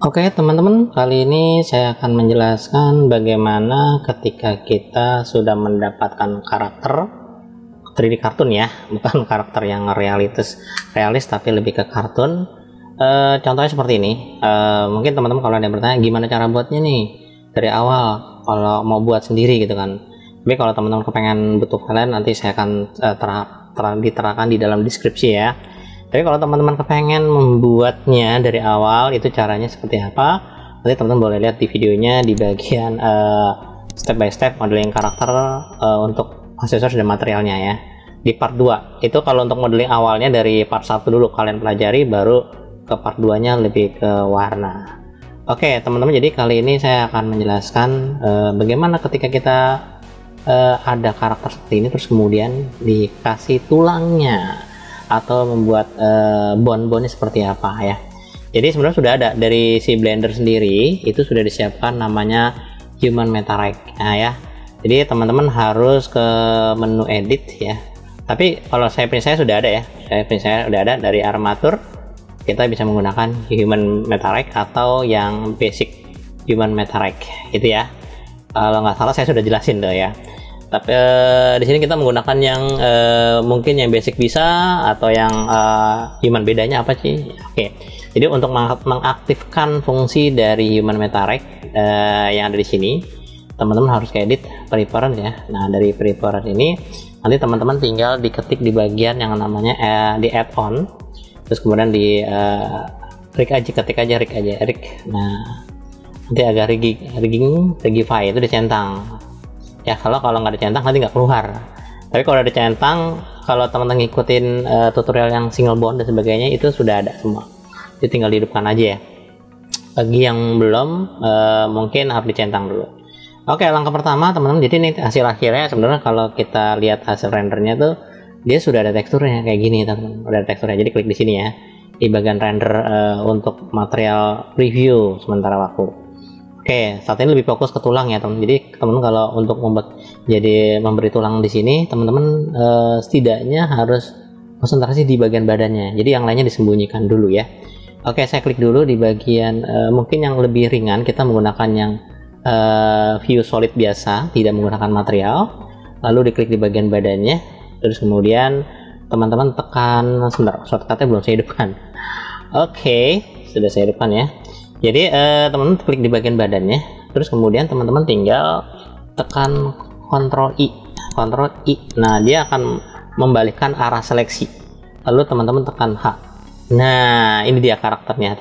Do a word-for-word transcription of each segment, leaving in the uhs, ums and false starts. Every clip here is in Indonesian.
Oke teman-teman, kali ini saya akan menjelaskan bagaimana ketika kita sudah mendapatkan karakter tiga D kartun ya, bukan karakter yang realitas realis tapi lebih ke kartun. E, contohnya seperti ini. E, mungkin teman-teman kalau ada yang bertanya gimana cara buatnya nih dari awal kalau mau buat sendiri gitu kan. Tapi kalau teman-teman kepengen butuh file nanti saya akan e, ter, ter, diterangkan di dalam deskripsi ya. Tapi kalau teman-teman kepengen membuatnya dari awal itu caranya seperti apa, nanti teman-teman boleh lihat di videonya di bagian uh, step by step modeling karakter uh, untuk aksesoris dan materialnya ya. Di part dua itu kalau untuk modeling awalnya dari part satu dulu kalian pelajari, baru ke part dua nya lebih ke warna. Oke teman-teman, jadi kali ini saya akan menjelaskan uh, bagaimana ketika kita uh, ada karakter seperti ini terus kemudian dikasih tulangnya atau membuat uh, bond-bondnya seperti apa ya. Jadi sebenarnya sudah ada dari si Blender sendiri, itu sudah disiapkan namanya Human Meta-Rig nah, ya. Jadi teman-teman harus ke menu edit ya. Tapi kalau saya print saya sudah ada ya, saya print saya sudah ada dari armatur. Kita bisa menggunakan Human Meta-Rig atau yang basic Human Meta-Rig gitu ya. Kalau nggak salah saya sudah jelasin tuh ya. Tapi eh, di sini kita menggunakan yang eh, mungkin yang basic bisa atau yang eh, human. Bedanya apa sih? Oke, jadi untuk meng mengaktifkan fungsi dari Human Meta-Rig eh, yang ada di sini, teman-teman harus ke edit preference ya. Nah dari preference ini nanti teman-teman tinggal diketik di bagian yang namanya eh, di add-on, terus kemudian di eh, rig aja, ketik aja rig aja rig. Nah nanti agak rigging, rigging, rigify itu dicentang. Ya kalau kalau nggak dicentang nanti nggak keluar. Tapi kalau ada centang, kalau teman-teman ngikutin uh, tutorial yang single bond dan sebagainya itu sudah ada semua. Jadi tinggal dihidupkan aja ya. Bagi yang belum uh, mungkin harus dicentang dulu. Oke, langkah pertama teman-teman. Jadi ini hasil akhirnya sebenarnya kalau kita lihat hasil rendernya tuh dia sudah ada teksturnya kayak gini teman-teman. Udah ada teksturnya. Jadi klik di sini ya di bagian render uh, untuk material preview sementara waktu. Oke, saat ini lebih fokus ke tulang ya teman. Jadi teman-teman kalau untuk membuat jadi memberi tulang di sini, teman-teman e, setidaknya harus konsentrasi di bagian badannya. Jadi yang lainnya disembunyikan dulu ya. Oke, saya klik dulu di bagian e, mungkin yang lebih ringan. Kita menggunakan yang e, view solid biasa, tidak menggunakan material. Lalu diklik di bagian badannya. Terus kemudian teman-teman tekan sebentar, shortcutnya belum saya hidupkan. Oke, sudah saya hidupkan ya. Jadi eh, teman-teman klik di bagian badannya, terus kemudian teman-teman tinggal tekan Ctrl I, Ctrl I. Nah dia akan membalikkan arah seleksi. Lalu teman-teman tekan H. Nah ini dia karakternya.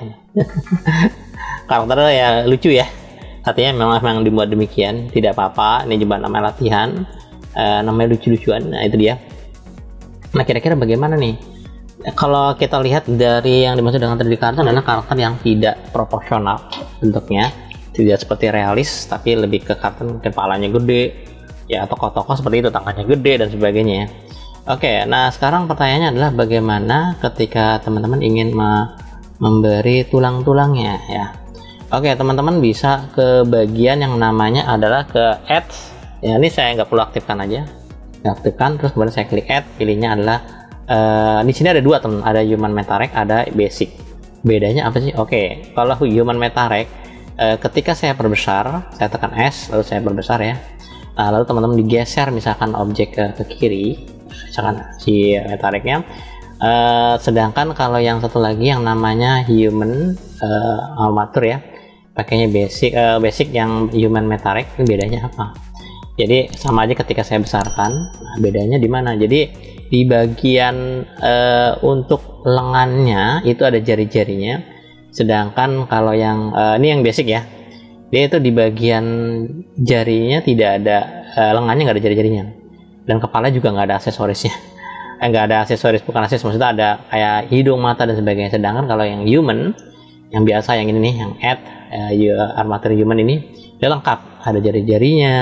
Karakternya ya lucu ya. Artinya memang memang dibuat demikian, tidak apa-apa. Ini juga namanya latihan, eh, namanya lucu-lucuan. Nah itu dia. Nah kira-kira bagaimana nih? Kalau kita lihat dari yang dimaksud dengan tiga D kartun adalah karakter yang tidak proporsional bentuknya, tidak seperti realis tapi lebih ke kartun, kepalanya gede ya, tokoh-tokoh seperti itu, tangannya gede dan sebagainya. Oke, nah sekarang pertanyaannya adalah bagaimana ketika teman-teman ingin me memberi tulang-tulangnya ya. Oke, teman-teman bisa ke bagian yang namanya adalah ke add ya. Ini saya nggak perlu aktifkan aja, aktifkan terus kemudian saya klik add, pilihnya adalah Uh, di sini ada dua teman, ada Human Meta-Rig, ada basic. Bedanya apa sih? Oke, okay. Kalau Human Meta-Rig, uh, ketika saya perbesar, saya tekan S, lalu saya perbesar ya. Nah, lalu teman-teman digeser misalkan objek ke, ke kiri, misalkan si Meta-Rignya. Uh, sedangkan kalau yang satu lagi yang namanya Human uh, Armatur ya, pakainya basic, uh, basic yang Human Meta-Rig, bedanya apa? Jadi sama aja ketika saya besarkan. Nah, bedanya di mana? Jadi di bagian uh, untuk lengannya itu ada jari-jarinya, sedangkan kalau yang uh, ini yang basic ya, dia itu di bagian jarinya tidak ada uh, lengannya, nggak ada jari-jarinya, dan kepala juga nggak ada aksesorisnya. eh, nggak ada aksesoris, bukan aksesoris, maksudnya ada kayak hidung, mata dan sebagainya. Sedangkan kalau yang human, yang biasa yang ini nih, yang add uh, armatur human ini dia lengkap, ada jari-jarinya,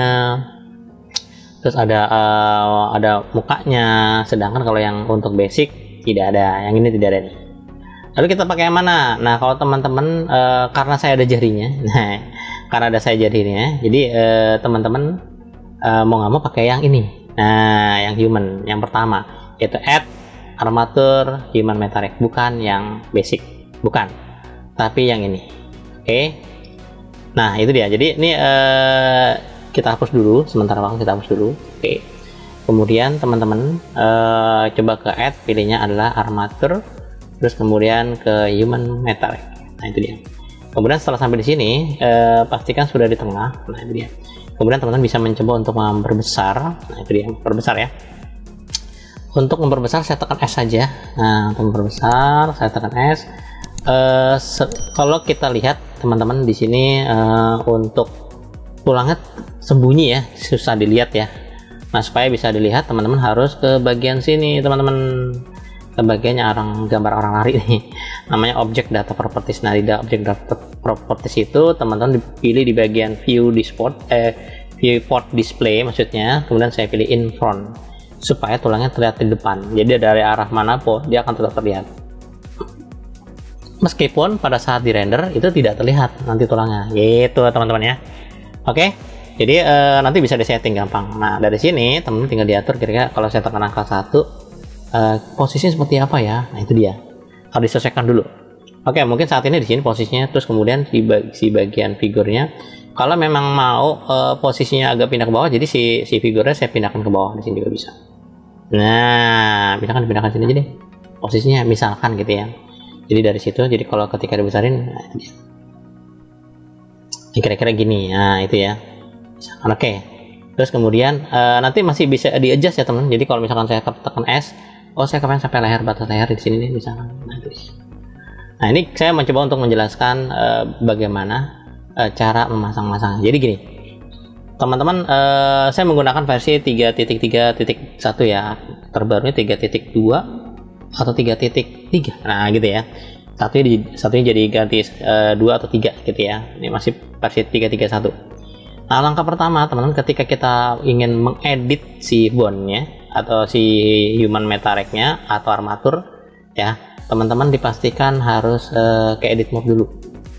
terus ada uh, ada mukanya. Sedangkan kalau yang untuk basic tidak ada, yang ini tidak ada nih. Lalu kita pakai yang mana? Nah kalau teman-teman uh, karena saya ada jarinya, nah karena ada saya jarinya, jadi uh, teman-teman uh, mau nggak mau pakai yang ini. Nah yang human, yang pertama yaitu add armatur Human Meta-Rig, bukan yang basic, bukan, tapi yang ini. Oke, nah itu dia. Jadi ini uh, kita hapus dulu, sementara waktu kita hapus dulu. Oke, kemudian teman-teman uh, coba ke add, pilihnya adalah armatur, terus kemudian ke human metallic. Nah itu dia. Kemudian setelah sampai di sini, uh, pastikan sudah di tengah. Nah itu dia. Kemudian teman-teman bisa mencoba untuk memperbesar. Nah itu dia, perbesar ya. Untuk memperbesar saya tekan S saja. Nah untuk memperbesar saya tekan S. Uh, kalau kita lihat teman-teman di sini uh, untuk tulangnya sembunyi ya, susah dilihat ya. Nah supaya bisa dilihat teman-teman harus ke bagian sini teman-teman, ke bagiannya orang gambar orang lari nih, namanya object data properties. Nah di object data properties itu teman-teman dipilih di bagian view disport eh viewport display maksudnya, kemudian saya pilih in front supaya tulangnya terlihat di depan. Jadi dari arah manapun dia akan tetap terlihat. Meskipun pada saat di render itu tidak terlihat nanti tulangnya, gitu teman-teman ya. Oke, jadi e, nanti bisa disetting gampang. Nah dari sini teman-teman tinggal diatur kira-kira kalau saya tekan angka satu e, posisinya seperti apa ya. Nah itu dia, harus disesuaikan dulu. Oke, mungkin saat ini di sini posisinya, terus kemudian di si bagian figurnya, kalau memang mau e, posisinya agak pindah ke bawah, jadi si si figurnya saya pindahkan ke bawah, di sini juga bisa. Nah, misalkan dipindahkan sini aja deh posisinya, misalkan gitu ya. Jadi dari situ, jadi kalau ketika dibesarin, nah itu dia. Kira-kira gini, nah itu ya. Oke, okay. Terus kemudian uh, nanti masih bisa di adjust ya teman. Jadi kalau misalkan saya tekan S, oh saya kepengen sampai leher, batas leher di sini nih misalkan. Nah, itu. Nah ini saya mencoba untuk menjelaskan uh, bagaimana uh, cara memasang-masang. Jadi gini, teman-teman, uh, saya menggunakan versi tiga titik tiga titik satu ya, terbarunya tiga titik dua atau tiga titik tiga. Nah gitu ya, satunya di satunya jadi ganti uh, dua atau tiga gitu ya. Ini masih versi tiga tiga satu. Nah langkah pertama teman-teman, ketika kita ingin mengedit si bondnya atau si human metallic-nya atau armatur ya, teman-teman dipastikan harus uh, ke edit mode dulu.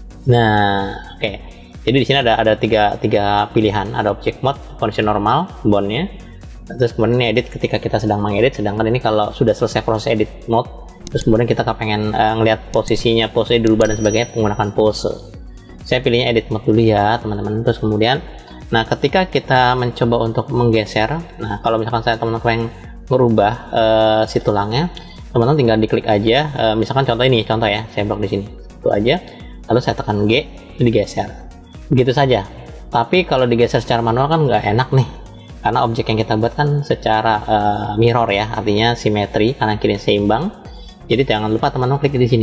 Nah oke, okay. Jadi di sini ada ada tiga tiga pilihan, ada object mode, kondisi normal bondnya, terus kemudian ini edit ketika kita sedang mengedit, sedangkan ini kalau sudah selesai proses edit mode, terus kemudian kita pengen uh, ngelihat posisinya, pose dirubah dan sebagainya, menggunakan pose. Saya pilihnya edit mode dulu ya teman-teman. Terus kemudian, nah ketika kita mencoba untuk menggeser, nah kalau misalkan saya teman-teman pengen merubah uh, si tulangnya, teman-teman tinggal diklik aja. Uh, misalkan contoh ini, contoh ya, saya blok di sini, itu aja. Lalu saya tekan G, digeser. Begitu saja. Tapi kalau digeser secara manual kan nggak enak nih. Karena objek yang kita buat kan secara uh, mirror ya, artinya simetri, kanan kiri seimbang. Jadi jangan lupa teman-teman klik di sini.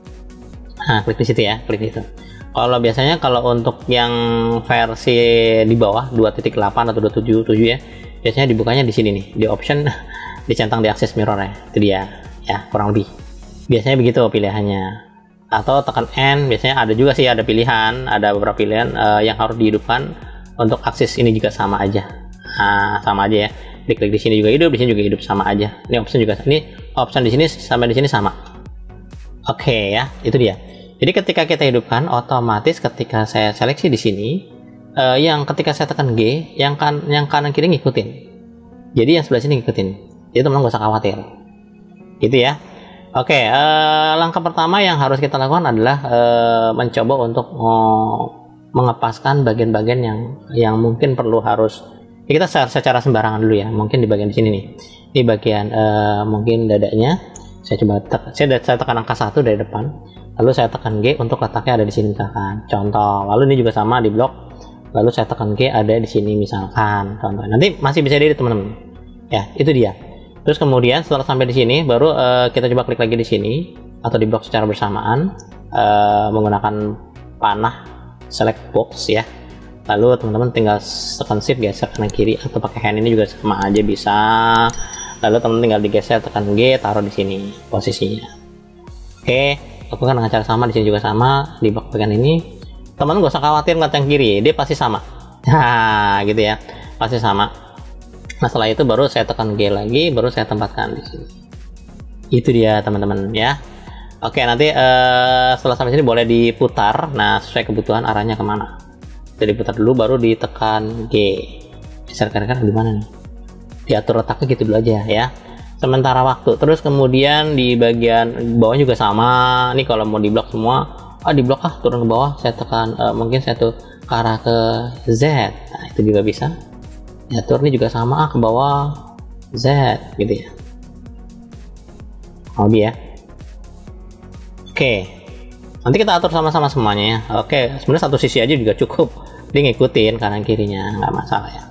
Nah, klik di situ ya, klik itu. Kalau biasanya kalau untuk yang versi di bawah dua titik delapan atau dua titik tujuh tujuh ya, biasanya dibukanya di sini nih, di option, dicentang di akses mirror ya. Itu dia, ya kurang lebih. Biasanya begitu pilihannya. Atau tekan N, biasanya ada juga sih ada pilihan, ada beberapa pilihan uh, yang harus dihidupkan. Untuk akses ini juga sama aja. Nah, sama aja ya. Klik di sini juga hidup, di sini juga hidup, sama aja. Ini option juga, ini option di sini sampai di sini sama. Oke okay, ya, itu dia. Jadi ketika kita hidupkan, otomatis ketika saya seleksi di sini, uh, yang ketika saya tekan G, yang kan yang kanan kiri ngikutin. Jadi yang sebelah sini ngikutin. Jadi teman-teman gak usah khawatir. Gitu ya. Oke, okay, uh, langkah pertama yang harus kita lakukan adalah uh, mencoba untuk uh, mengepaskan bagian-bagian yang yang mungkin perlu harus ya kita secara, secara sembarangan dulu ya. Mungkin di bagian di sini nih, di bagian uh, mungkin dadanya saya coba tek, saya, saya tekan angka satu dari depan, lalu saya tekan G untuk letaknya ada di sini misalkan, contoh. Lalu ini juga sama di blok, lalu saya tekan G ada di sini misalkan, contoh. Nanti masih bisa diedit teman-teman ya, itu dia. Terus kemudian setelah sampai di sini baru uh, kita coba klik lagi di sini atau di blok secara bersamaan uh, menggunakan panah select box ya. Lalu teman-teman tinggal tekan shift geser kanan kiri atau pakai hand ini juga sama aja bisa. Lalu teman-teman tinggal digeser, tekan G, taruh di sini posisinya. Oke, lakukan dengan cara sama, di sini juga sama, di blok bagian ini. Teman-teman gak usah khawatir ngeliat yang kiri, dia pasti sama. Nah, gitu ya, pasti sama. Nah setelah itu baru saya tekan G lagi, baru saya tempatkan di sini. Itu dia teman-teman ya. Oke, nanti uh, setelah sampai sini boleh diputar. Nah sesuai kebutuhan arahnya kemana. Jadi putar dulu, baru ditekan G. Geser ke kanan di mana nih? Diatur letaknya gitu dulu aja ya. Sementara waktu. Terus kemudian di bagian bawah juga sama. Nih kalau mau di blok semua ah di blok ah turun ke bawah, saya tekan uh, mungkin saya tuh ke arah ke Z, nah itu juga bisa ya. Turun ini juga sama, ah ke bawah Z gitu ya, lebih ya. Oke, nanti kita atur sama-sama semuanya ya. Oke, sebenarnya satu sisi aja juga cukup, dia ngikutin kanan kirinya, nggak masalah ya.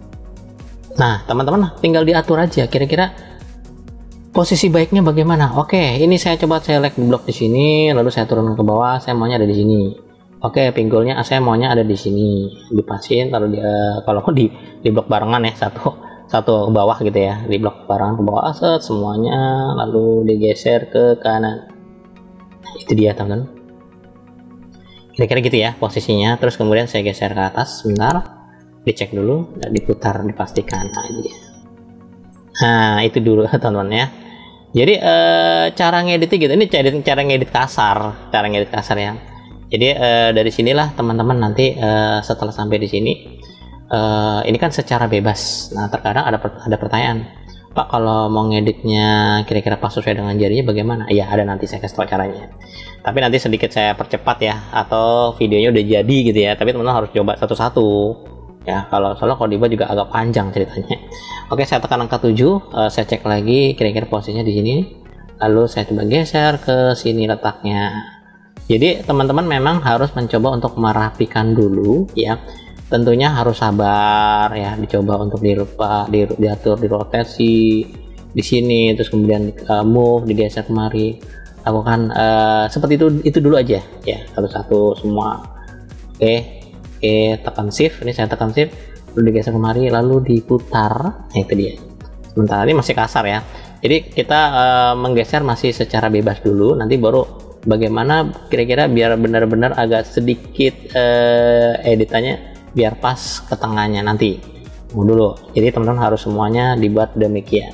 Nah teman-teman tinggal diatur aja kira-kira posisi baiknya bagaimana. Oke, ini saya coba select blok di sini, lalu saya turun ke bawah, saya maunya ada di sini. Oke, pinggulnya saya maunya ada di sini, dipasin, lalu dia kalau di di blok barengan ya, satu satu ke bawah gitu ya, di blok barengan ke bawah, set semuanya, lalu digeser ke kanan. Nah, itu dia teman-teman, kira-kira gitu ya posisinya. Terus kemudian saya geser ke atas sebentar, dicek dulu, dan diputar, dipastikan. Nah ini dia. Nah itu dulu teman-teman ya. Jadi eh, cara ngeditnya gitu, ini cara, cara ngedit kasar, cara ngedit kasar ya. Jadi eh, dari sinilah teman-teman nanti eh, setelah sampai di sini, eh, ini kan secara bebas. Nah terkadang ada ada pertanyaan, Pak kalau mau ngeditnya kira-kira pas sesuai dengan jarinya bagaimana? Iya ada, nanti saya kasih tahu caranya. Tapi nanti sedikit saya percepat ya, atau videonya udah jadi gitu ya. Tapi teman-teman harus coba satu-satu ya, kalau soalnya kalau dibuat juga agak panjang ceritanya. Oke, saya tekan angka tujuh, uh, saya cek lagi kira-kira posisinya di sini, lalu saya coba geser ke sini letaknya. Jadi teman-teman memang harus mencoba untuk merapikan dulu ya, tentunya harus sabar ya, dicoba untuk dilupa di, diatur di rotasi di sini, terus kemudian uh, move, digeser kemari, lakukan uh, seperti itu itu dulu aja ya, satu-satu semua. Oke. Oke, tekan shift, ini saya tekan shift, lalu digeser kemari, lalu diputar. Nah itu dia. Sementara ini masih kasar ya, jadi kita uh, menggeser masih secara bebas dulu, nanti baru bagaimana kira-kira biar benar-benar agak sedikit uh, editannya biar pas ke tengahnya nanti. Tunggu dulu, jadi teman-teman harus semuanya dibuat demikian.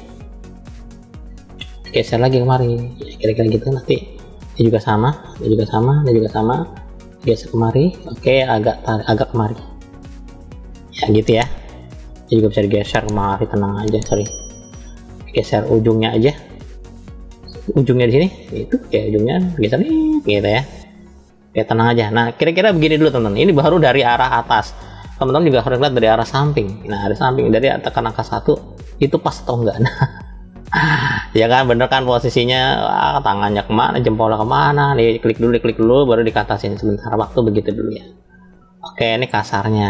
Geser lagi kemari, kira-kira gitu. Nanti ini juga sama, ini juga sama, ini juga sama, geser kemari. Oke, agak agak kemari ya gitu ya. Ini juga bisa digeser kemari, tenang aja, sorry, geser ujungnya aja, ujungnya di sini itu kayak ujungnya geser nih gitu ya. Oke, tenang aja. Nah kira-kira begini dulu teman-teman, ini baru dari arah atas, teman-teman juga harus lihat dari arah samping. Nah dari samping, dari tekan angka satu itu pas atau enggak. Nah ya kan, bener kan posisinya, ah, tangannya kemana, jempolnya kemana, nih klik dulu, klik dulu, baru dikatasin sebentar waktu, begitu dulu ya. Oke, ini kasarnya.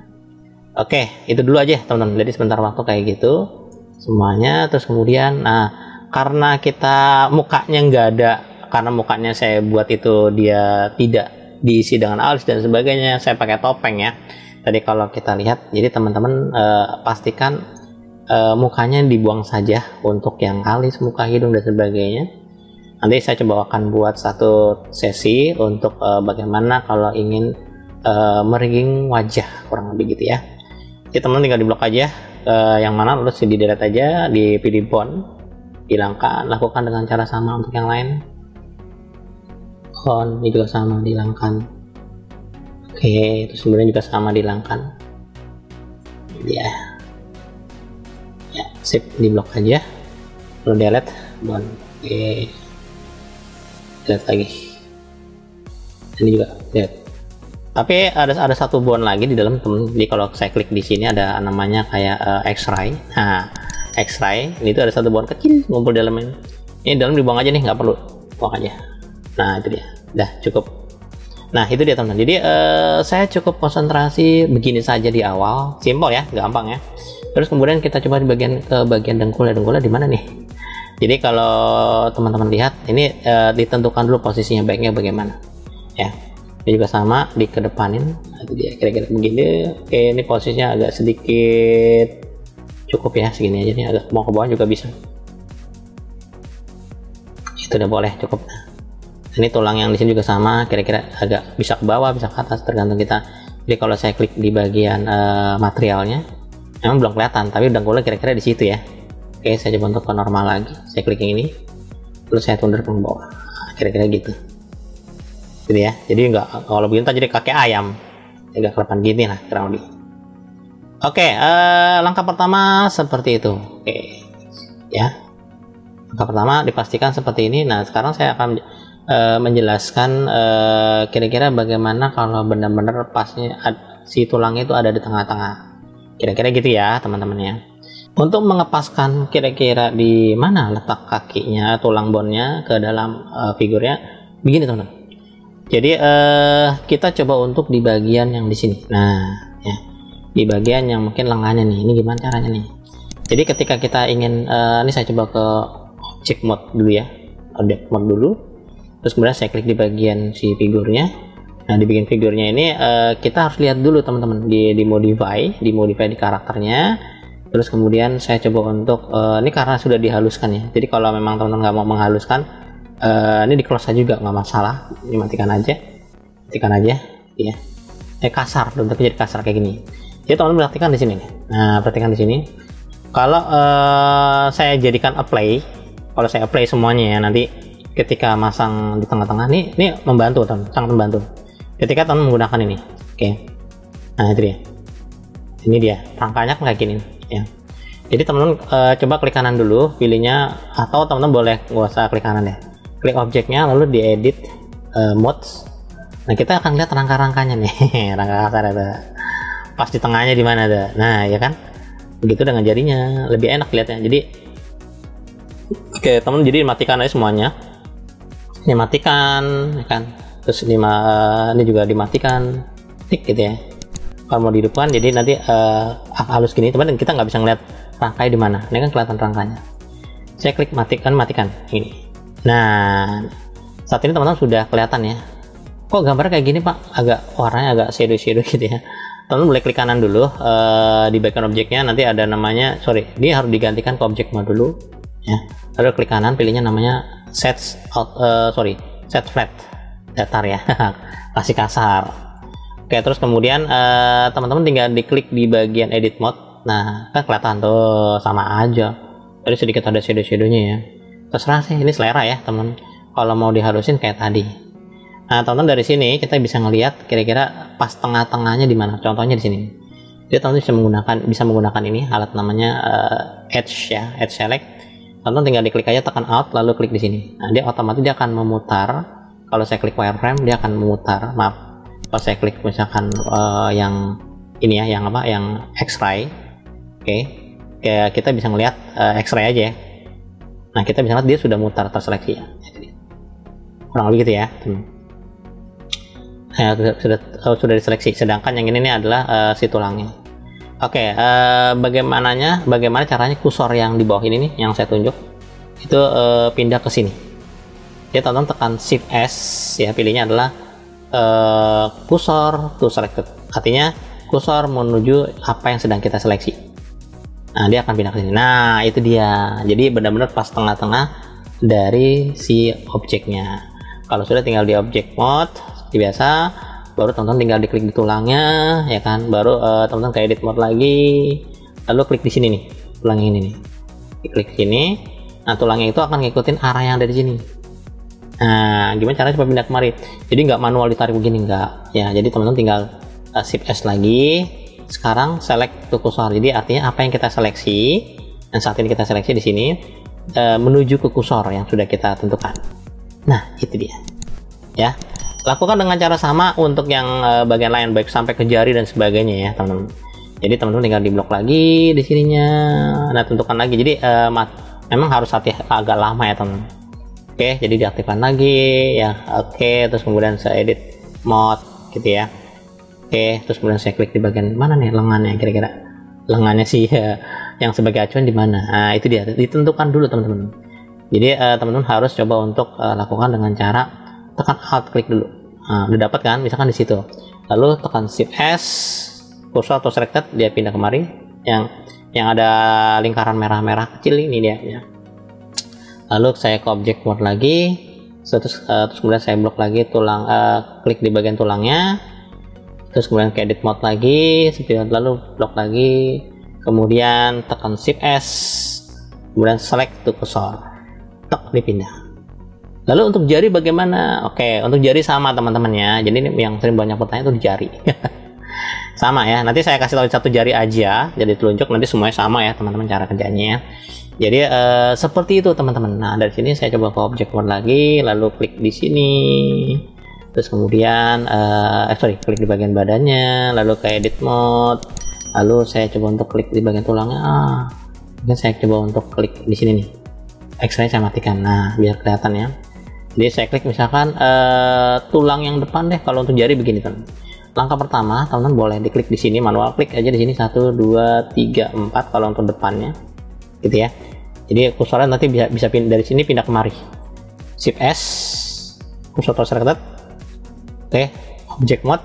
Oke, itu dulu aja teman-teman, jadi sebentar waktu kayak gitu semuanya. Terus kemudian, nah karena kita mukanya nggak ada, karena mukanya saya buat itu dia tidak diisi dengan alis dan sebagainya, saya pakai topeng ya. Tadi kalau kita lihat, jadi teman-teman eh, pastikan Uh, mukanya dibuang saja untuk yang alis, muka, hidung dan sebagainya. Nanti saya coba akan buat satu sesi untuk uh, bagaimana kalau ingin uh, merigging wajah, kurang lebih gitu ya. Jadi teman tinggal di blok aja uh, yang mana, lalu di delete aja, di pilih bond, hilangkan, lakukan dengan cara sama untuk yang lain. Bond ini juga sama, dihilangkan. Oke, itu sebenarnya juga sama, dihilangkan ya. Ya, sip, di blok aja, lalu delete bond. Oke, delete lagi, ini juga delete. Tapi ada ada satu bond lagi di dalam temen. Jadi kalau saya klik di sini ada namanya kayak uh, X-ray. Nah X-ray ini tuh ada satu bond kecil ngumpul di dalam ini. Ini dalam dibuang aja nih, nggak perlu, buang aja. Nah itu dia, udah cukup. Nah itu dia teman-teman. Jadi uh, saya cukup konsentrasi begini saja di awal, simpel ya, gampang ya. Terus kemudian kita coba di bagian ke bagian dengkul ya, dengkulnya di mana nih? Jadi kalau teman-teman lihat ini e, ditentukan dulu posisinya baiknya bagaimana ya. Ini juga sama, dikedepanin. Nah, itu dia kira-kira begini. Oke, ini posisinya agak sedikit cukup ya, segini aja nih, agak mau ke bawah juga bisa. Itu udah boleh, cukup. Nah, ini tulang yang di sini juga sama, kira-kira agak bisa ke bawah, bisa ke atas, tergantung kita. Jadi kalau saya klik di bagian e, materialnya, memang belum kelihatan, tapi dengkulnya kira-kira di situ ya. Oke, saya coba untuk ke normal lagi, saya klik yang ini, terus saya tunduk ke bawah, kira-kira gitu. Jadi ya, jadi nggak, kalau begini jadi kakek ayam, agak kelepan gini lah kurang lebih. Oke, eh, langkah pertama seperti itu. Oke, ya. Langkah pertama dipastikan seperti ini. Nah, sekarang saya akan uh, menjelaskan kira-kira uh, bagaimana kalau benar-benar pasnya si tulangnya itu ada di tengah-tengah. Kira-kira gitu ya teman-teman ya. Untuk mengepaskan kira-kira di mana letak kakinya, tulang bone-nya ke dalam uh, figurnya, begini teman-teman. Jadi uh, kita coba untuk di bagian yang di sini. Nah, ya, di bagian yang mungkin lengannya nih. Ini gimana caranya nih? Jadi ketika kita ingin, uh, ini saya coba ke object mode dulu ya, object mode dulu. Terus kemudian saya klik di bagian si figurnya. Nah, di bagian figurnya ini uh, kita harus lihat dulu teman-teman di di modify, di modify di karakternya. Terus kemudian saya coba untuk uh, ini karena sudah dihaluskan ya. Jadi kalau memang teman-teman nggak mau menghaluskan, uh, ini di close aja juga nggak masalah. Ini matikan aja, matikan aja, ya. Eh kasar, bentuknya jadi kasar kayak gini. Jadi teman-teman perhatikan di sini nih. Nah, perhatikan di sini. Kalau uh, saya jadikan apply, kalau saya apply semuanya ya, nanti ketika masang di tengah-tengah nih, ini membantu teman, sangat membantu. Ketika teman menggunakan ini, oke. Okay. Nah itu dia. Ini dia rangkanya kayak gini, ya. Jadi teman-teman uh, coba klik kanan dulu, pilihnya, atau teman-teman boleh nggak usah klik kanan deh. Klik objeknya, lalu di edit uh, modes. Nah kita akan lihat rangka-rangkanya nih, rangka kasar ada. Pas di tengahnya di mana ada. Nah ya kan. Begitu dengan jarinya lebih enak lihatnya. Jadi oke teman, jadi matikan aja semuanya, ini matikan ya kan, terus ini, ini juga dimatikan, tik gitu ya. Kalau mau dihidupkan jadi nanti uh, halus gini teman, dan kita nggak bisa ngeliat rangkanya di mana. Ini kan kelihatan rangkanya. Saya klik matikan, matikan ini. Nah saat ini teman-teman sudah kelihatan ya. Kok gambar kayak gini pak, agak warnanya agak shadow shadow gitu ya. Teman boleh klik kanan dulu uh, di background objeknya, nanti ada namanya, sorry, dia harus digantikan ke objek mode dulu ya. Lalu klik kanan, pilihnya namanya set out, uh, sorry, set flat datar ya, kasih kasar. Oke, terus kemudian uh, teman-teman tinggal diklik di bagian edit mode. Nah kan kelihatan tuh sama aja, tadi sedikit ada shadow shadownya ya. Terserah sih, ini selera ya teman, kalau mau dihalusin kayak tadi. Nah, teman-teman dari sini kita bisa ngelihat kira-kira pas tengah-tengahnya di mana. Contohnya di sini. Jadi teman-teman bisa menggunakan bisa menggunakan ini alat namanya uh, edge ya, edge select. Teman-teman tinggal diklik aja, tekan alt lalu klik di sini. Nah, dia otomatis dia akan memutar. Kalau saya klik wireframe dia akan memutar. Maaf. Kalau saya klik misalkan uh, yang ini ya, yang apa? Yang X-ray. Oke. Okay. Kayak kita bisa ngelihat uh, X-ray aja ya. Nah, kita bisa lihat dia sudah mutar terseleksi ya. Kurang lebih gitu ya, teman. Ya, sudah oh, sudah diseleksi. Sedangkan yang ini, ini adalah uh, si tulangnya. Oke, okay, uh, bagaimananya bagaimana caranya kursor yang di bawah ini nih yang saya tunjuk itu uh, pindah ke sini. Dia teman-teman tekan shift S ya, pilihnya adalah uh, kursor to selected. Artinya kursor menuju apa yang sedang kita seleksi. Nah, dia akan pindah ke sini. Nah, itu dia. Jadi benar-benar pas tengah-tengah dari si objeknya. Kalau sudah tinggal di object mode seperti biasa, baru teman-teman tinggal diklik di tulangnya ya kan, baru uh, teman-teman ke edit mode lagi, lalu klik di sini nih, tulang ini nih, diklik sini. Nah tulangnya itu akan ngikutin arah yang ada di sini. Nah gimana caranya supaya pindah kemari? Jadi nggak manual ditarik begini, nggak ya. Jadi teman-teman tinggal uh, shift S lagi, sekarang select to kursor. Jadi artinya apa yang kita seleksi, dan saat ini kita seleksi di sini uh, menuju ke kursor yang sudah kita tentukan. Nah itu dia ya. Lakukan dengan cara sama untuk yang uh, bagian lain, baik sampai ke jari dan sebagainya ya teman-teman. Jadi teman-teman tinggal di blok lagi di sininya. Nah tentukan lagi. Jadi uh, mat, memang harus hati agak lama ya teman-teman. Oke, jadi diaktifkan lagi ya. Oke, terus kemudian saya edit mode gitu ya. Oke, terus kemudian saya klik di bagian mana nih lengannya, kira-kira lengannya sih ya, yang sebagai acuan di mana. Nah itu dia, ditentukan dulu teman-teman. Jadi uh, teman-teman harus coba untuk uh, lakukan dengan cara tekan alt, klik dulu. Nah, udah dapat kan, misalkan di situ. Lalu tekan shift S, kursor atau selected, dia pindah kemari. Yang yang ada lingkaran merah-merah kecil ini dia. Ya. Lalu saya ke object mode lagi, terus uh, terus kemudian saya blok lagi tulang, uh, klik di bagian tulangnya. Terus kemudian ke edit mode lagi, seperti lalu blok lagi. Kemudian tekan shift S, kemudian select to kursor. Tek, dipindah. Lalu untuk jari bagaimana? Oke, untuk jari sama teman-teman ya. Jadi ini yang sering banyak pertanyaan itu jari. Sama ya. Nanti saya kasih tahu satu jari aja, jadi telunjuk, nanti semuanya sama ya teman-teman cara kerjanya. Jadi uh, seperti itu teman-teman. Nah dari sini saya coba ke object mode lagi, lalu klik di sini, terus kemudian uh, eh sorry klik di bagian badannya, lalu ke edit mode, lalu saya coba untuk klik di bagian tulangnya. Ah, mungkin saya coba untuk klik di sini nih, X-ray saya matikan. Nah biar kelihatan ya. Jadi saya klik misalkan uh, tulang yang depan deh. Kalau untuk jari begini teman. Langkah pertama teman-teman boleh diklik di sini, manual klik aja di sini satu dua tiga empat kalau untuk depannya, gitu ya. Jadi kursornya nanti bisa bisa pindah dari sini pindah kemari. Shift S, kursor selected. Oke, object mode.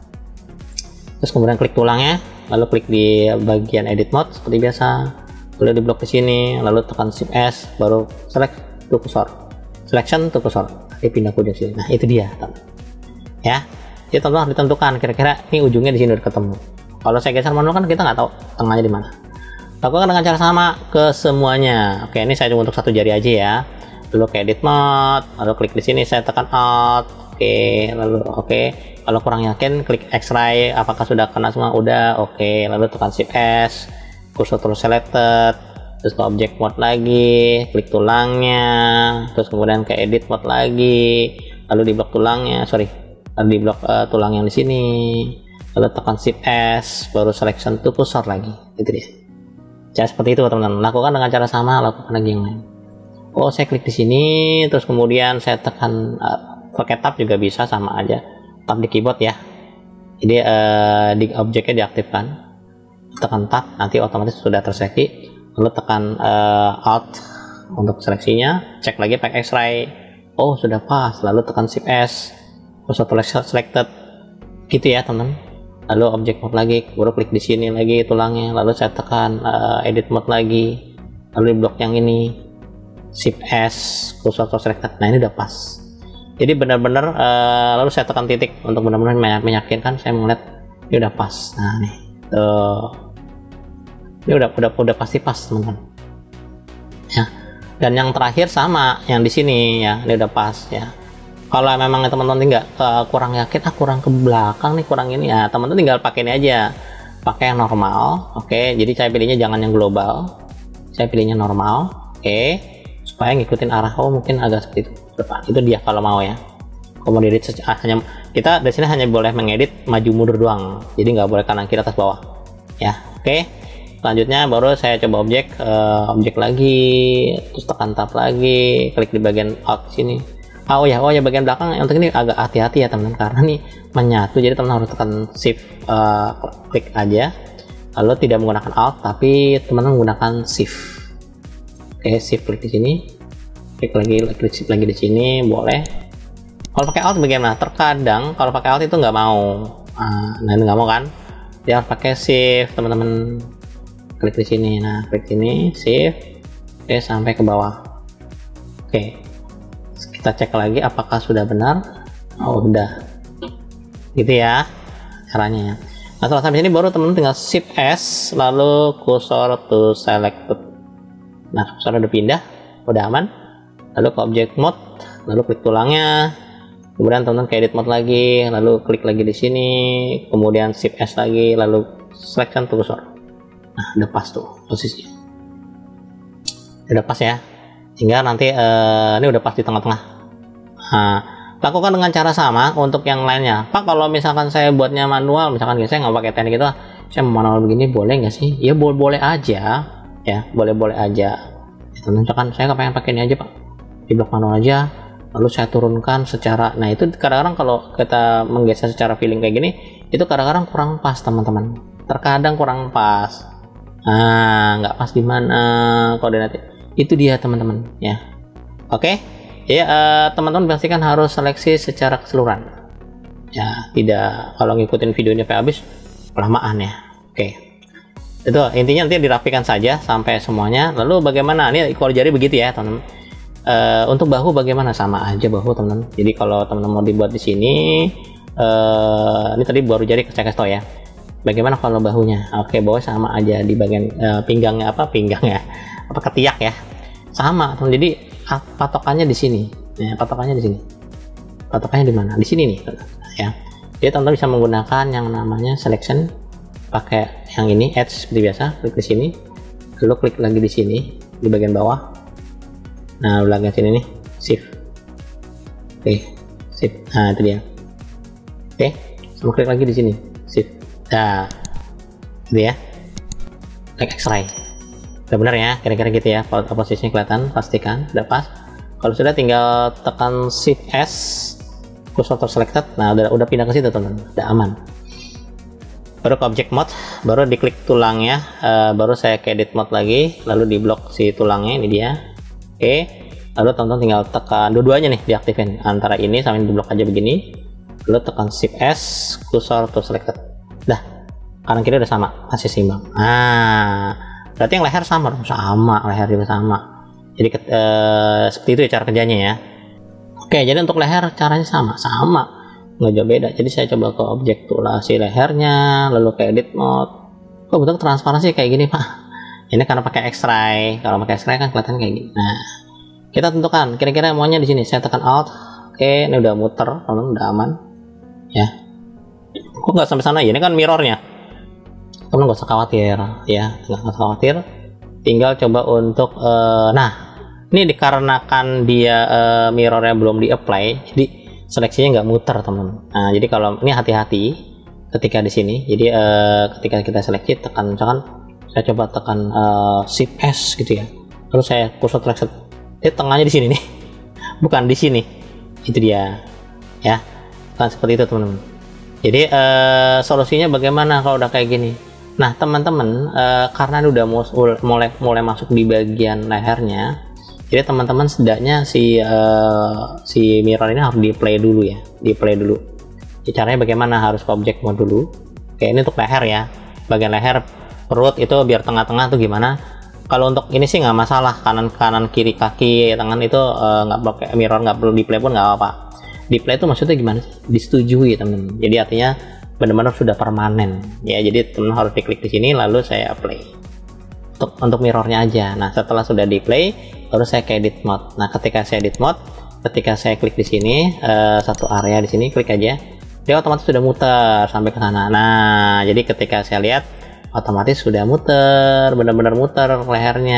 Terus kemudian klik tulangnya, lalu klik di bagian edit mode seperti biasa. Boleh di blok di sini, lalu tekan Shift S, baru select to kursor. Selection to kursor. Nanti pindah ke ujung sini. Nah, itu dia, teman. Ya. Jadi teman-teman harus ditentukan kira-kira ini ujungnya di sini udah ketemu. Kalau saya geser manual kan kita nggak tahu tengahnya di mana. Lakukan dengan cara sama ke semuanya. Oke, ini saya cuma untuk satu jari aja ya. Lalu ke edit mode, lalu klik di sini, saya tekan Alt. Oke, lalu oke. Kalau kurang yakin, klik X-ray. Apakah sudah kena semua? Udah. Oke, lalu tekan Shift S, kursor terus selected, terus ke object mode lagi, klik tulangnya, terus kemudian ke edit mode lagi, lalu di blok tulangnya, sorry, lalu di blok uh, tulang yang di sini, lalu tekan Shift S, baru selection to kursor lagi. Itu dia. Cara seperti itu teman-teman. Lakukan dengan cara sama, lakukan lagi yang lain. Oh, saya klik di sini, terus kemudian saya tekan uh, pakai tab juga bisa, sama aja. Tab di keyboard ya. Jadi uh, di objeknya diaktifkan. Tekan tab, nanti otomatis sudah terseleksi. Lalu tekan uh, Alt untuk seleksinya. Cek lagi pakai X-ray. Oh, sudah pas. Lalu tekan Shift S, kursor selected. Gitu ya teman-teman. Lalu object mode lagi, baru klik di sini lagi tulangnya, lalu saya tekan uh, edit mode lagi, lalu di blok yang ini Shift S, kursor selected. Nah ini udah pas. Jadi benar-benar uh, lalu saya tekan titik untuk benar-benar meyakinkan saya melihat ini udah pas. Nah nih, tuh, ini udah udah udah pasti pas teman-teman. Ya. Dan yang terakhir sama, yang di sini ya, ini udah pas ya. Kalau memang teman-teman tinggal uh, kurang yakin, ah kurang ke belakang nih, kurang ini ya, teman-teman tinggal pakai ini aja, pakai yang normal. Oke, jadi saya pilihnya jangan yang global, saya pilihnya normal. Oke, supaya ngikutin arah. Oh mungkin agak seperti itu depan. Itu dia kalau mau ya. Kalau mau diedit hanya kita dari sini hanya boleh mengedit maju mundur doang, jadi nggak boleh kanan kiri atas bawah. Ya, oke. Selanjutnya baru saya coba objek, uh, objek lagi, terus tekan tab lagi, klik di bagian alt sini. Oh ya, oh ya bagian belakang untuk ini agak hati-hati ya teman-teman, karena nih menyatu, jadi teman harus tekan shift uh, klik aja, lalu tidak menggunakan alt tapi teman menggunakan shift. Oke, shift klik di sini, klik lagi, klik shift lagi di sini, boleh. Kalau pakai alt bagaimana? Terkadang kalau pakai alt itu nggak mau, nah ini nggak mau kan? Dia harus pakai shift teman-teman, klik di sini, nah klik sini, shift, oke sampai ke bawah. Oke. Kita cek lagi apakah sudah benar. Oh udah, gitu ya caranya. Nah setelah sampai sini baru teman-teman tinggal Shift S, lalu kursor to selected. Nah kursor udah pindah, udah aman. Lalu ke object mode, lalu klik tulangnya, kemudian teman-teman ke edit mode lagi, lalu klik lagi di sini, kemudian Shift S lagi, lalu selection to kursor. Nah udah pas tuh posisinya, udah pas ya. Hingga nanti uh, ini udah pas di tengah-tengah. Nah, lakukan dengan cara sama untuk yang lainnya. Pak, kalau misalkan saya buatnya manual, misalkan saya nggak pakai teknik itu, saya mau manual begini boleh nggak sih? Ya boleh-boleh aja, ya boleh-boleh aja. Itu misalkan saya nggak pengen pakai ini aja Pak, di blok manual aja, lalu saya turunkan secara. Nah itu kadang-kadang kalau kita menggeser secara feeling kayak gini, itu kadang-kadang kurang pas teman-teman. Terkadang kurang pas. Nah, nggak pas di mana koordinatnya. Itu dia teman-teman ya. Oke. Ya uh, teman-teman pastikan harus seleksi secara keseluruhan ya, tidak kalau ngikutin videonya sampai habis kelamaan ya. Oke, itu intinya nanti dirapikan saja sampai semuanya. Lalu bagaimana ini ekor jari begitu ya teman-teman. Uh, untuk bahu bagaimana? Sama aja bahu teman-teman. Jadi kalau teman-teman mau dibuat di sini, uh, ini tadi baru jari saya kasih tau ya. Bagaimana kalau bahunya? Oke, bawah sama aja di bagian uh, pinggangnya, apa pinggangnya apa ketiak ya, sama teman. Jadi patokannya di sini, ya, patokannya di sini, patokannya di mana? Di sini nih, ya. Jadi teman-teman bisa menggunakan yang namanya selection, pakai yang ini, edge seperti biasa, klik di sini, lalu klik lagi di sini, di bagian bawah. Nah di bagian sini nih shift. Oke shift, nah itu dia. Oke sama klik lagi di sini shift. Nah gitu ya, klik X-ray. Udah benar ya, kira-kira gitu ya, posisinya kelihatan, pastikan udah pas. Kalau sudah tinggal tekan shift S, cursor selected. Nah udah udah pindah ke situ teman-teman, udah aman. Baru ke object mode, baru diklik tulangnya, uh, baru saya ke edit mode lagi, lalu di blok si tulangnya, ini dia. Oke, lalu teman-teman tinggal tekan dua-duanya nih diaktifin, antara ini sama ini di blok aja begini, lalu tekan shift S, cursor to selected. Dah, kanan kiri udah sama, masih seimbang. Nah berarti yang leher sama dong, sama leher juga sama. Jadi eh, seperti itu ya cara kerjanya ya. Oke, jadi untuk leher caranya sama sama nggak jauh beda. Jadi saya coba ke objek tulah si lehernya, lalu ke edit mode. Kok bentuk transparansi kayak gini pak? Ini karena pakai X-ray. Kalau pakai X-ray kan kelihatan kayak gini. Nah kita tentukan kira-kira maunya di sini. Saya tekan Alt. Oke, ini udah muter, teman-teman, udah aman ya. Kok nggak sampai sana ya? Ini kan mirrornya. Teman nggak usah khawatir ya, nggak usah khawatir. Tinggal coba untuk uh, nah ini dikarenakan dia uh, mirrornya belum di apply, jadi seleksinya nggak muter teman. Nah jadi kalau ini hati-hati ketika di sini. Jadi uh, ketika kita seleksi tekan, misalkan saya coba tekan uh, shift S gitu ya, terus saya cursor seleksi, ini tengahnya di sini nih, bukan di sini. Itu dia ya, kan seperti itu teman-teman. Jadi uh, solusinya bagaimana kalau udah kayak gini? Nah teman-teman, uh, karena udah mulai mulai masuk di bagian lehernya, jadi teman-teman setidaknya si uh, si mirror ini harus di play dulu ya, di play dulu. Jadi caranya bagaimana? Harus ke object mode dulu. Oke, ini untuk leher ya, bagian leher, perut itu biar tengah-tengah tuh gimana? Kalau untuk ini sih nggak masalah, kanan kanan kiri kaki tangan itu nggak uh, pakai mirror, nggak perlu di play pun nggak apa-apa. Di play itu maksudnya gimana? Disetujui teman-teman. Jadi artinya benar-benar sudah permanen ya. Jadi teman harus diklik di sini lalu saya play untuk untuk mirrornya aja. Nah setelah sudah di play baru saya ke edit mode. Nah ketika saya edit mode, ketika saya klik di sini uh, satu area di sini, klik aja, dia otomatis sudah muter sampai ke sana. Nah jadi ketika saya lihat otomatis sudah muter, benar-benar muter lehernya.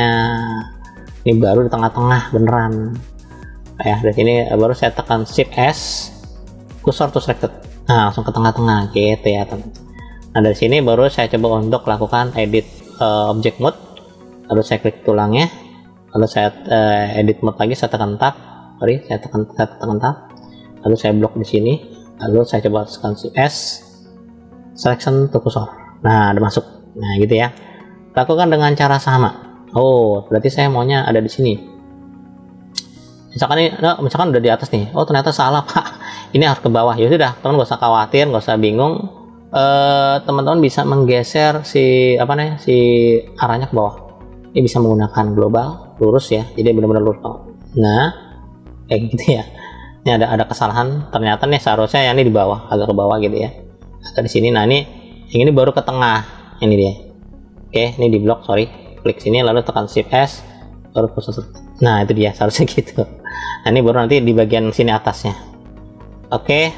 Ini baru di tengah-tengah beneran ya. Dari sini baru saya tekan shift S, cursor to selected. Nah langsung ke tengah-tengah gitu ya teman. Nah dari sini baru saya coba untuk lakukan edit uh, object mode, lalu saya klik tulangnya, lalu saya uh, edit mode lagi, saya tekan tab, sorry saya tekan saya tekan tab, lalu saya blok di sini, lalu saya coba tekan shift S, selection to cursor. Nah udah masuk. Nah gitu ya, lakukan dengan cara sama. Oh berarti saya maunya ada di sini. Misalkan ini, nah, misalkan udah di atas nih, oh ternyata salah pak, ini harus ke bawah. Ya sudah, teman gak usah khawatir, gak usah bingung. Teman-teman bisa menggeser si apa nih, si arahnya ke bawah. Ini bisa menggunakan global, lurus ya, jadi benar-benar lurus. Nah, kayak gitu ya. Ini ada ada kesalahan. Ternyata nih seharusnya yang ini di bawah, agak ke bawah gitu ya. Agak di sini. Nah ini, yang ini baru ke tengah. Ini dia. Oke, ini di blok, sorry. Klik sini, lalu tekan shift S, baru cursor. Nah itu dia, seharusnya gitu. Nah ini baru nanti di bagian sini atasnya. Oke,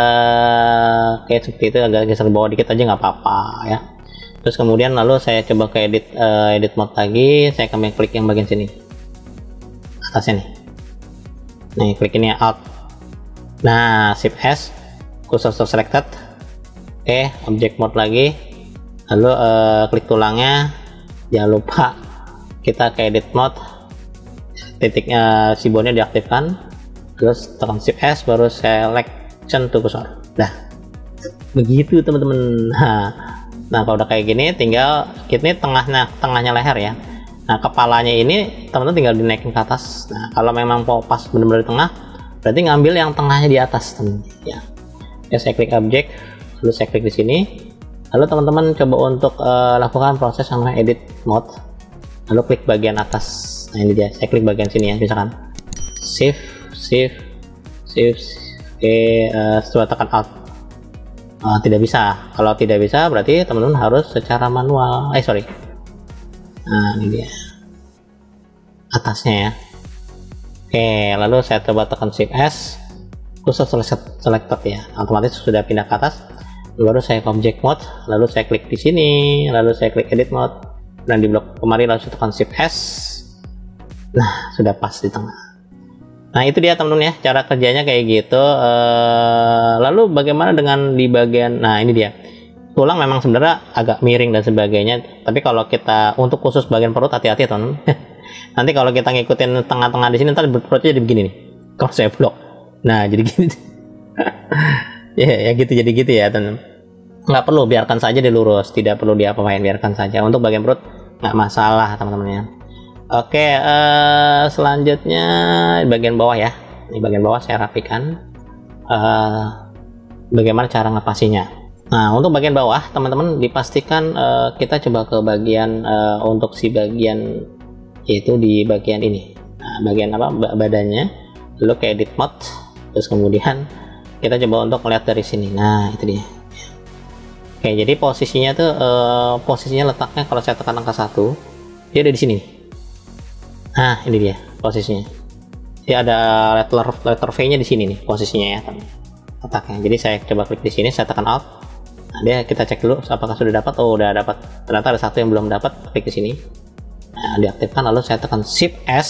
uh, oke seperti itu, agak geser ke bawah dikit aja nggak apa-apa ya. Terus kemudian lalu saya coba ke edit uh, edit mode lagi, saya kembali klik yang bagian sini atasnya nih. Nih klik ini Alt. Nah shift S, cursor selected. Oke, object mode lagi, lalu uh, klik tulangnya. Jangan lupa kita ke edit mode, titiknya si bonnya diaktifkan, terus tekan shift S, baru selection to cursor. Nah begitu teman-teman. Nah, nah kalau udah kayak gini tinggal ini tengahnya tengahnya leher ya. Nah kepalanya ini teman-teman tinggal dinaikin ke atas. Nah kalau memang mau pas benar-benar di tengah, berarti ngambil yang tengahnya di atas teman ya. Ya saya klik objek, lalu saya klik di sini, lalu teman-teman coba untuk uh, lakukan proses sama edit mode, lalu klik bagian atas. Nah ini dia, saya klik bagian sini ya, misalkan shift shift shift oke, uh, setelah tekan alt. Uh, tidak bisa. Kalau tidak bisa berarti teman-teman harus secara manual. Eh sorry. Nah ini dia atasnya ya. Oke, lalu saya coba tekan shift S, khusus selected ya, otomatis sudah pindah ke atas. Baru saya ke object mode, lalu saya klik di sini, lalu saya klik edit mode, dan di blok kemarin lalu tekan shift S, Nah, sudah pas di tengah. Nah, itu dia teman-teman ya, cara kerjanya kayak gitu. Uh, lalu bagaimana dengan di bagian, nah ini dia. Tulang memang sebenarnya agak miring dan sebagainya, tapi kalau kita untuk khusus bagian perut hati-hati teman-teman. Nanti kalau kita ngikutin tengah-tengah di sini, ntar perutnya jadi begini nih. Kalau saya blok. Nah, jadi gini. ya, ya gitu jadi gitu ya teman-teman. Nggak perlu, biarkan saja dilurus, tidak perlu diapa-apain, biarkan saja. Untuk bagian perut nggak masalah teman-teman ya. Oke, uh, selanjutnya bagian bawah ya. Ini bagian bawah saya rapikan. Uh, bagaimana cara ngepasinya? Nah, untuk bagian bawah teman-teman dipastikan uh, kita coba ke bagian uh, untuk si bagian yaitu di bagian ini. Nah, bagian apa badannya. Lalu ke edit mode. Terus kemudian kita coba untuk melihat dari sini. Nah, itu dia. Oke, jadi posisinya tuh uh, posisinya letaknya kalau saya tekan angka satu, dia ada di sini. Nah, ini dia posisinya. Dia ada letter letter V-nya di sini nih posisinya ya, teman. Letaknya. Jadi saya coba klik di sini, saya tekan Alt. Nah, dia kita cek dulu apakah sudah dapat. Oh, udah dapat. Ternyata ada satu yang belum dapat. Klik di sini. Nah, diaktifkan, lalu saya tekan Shift S,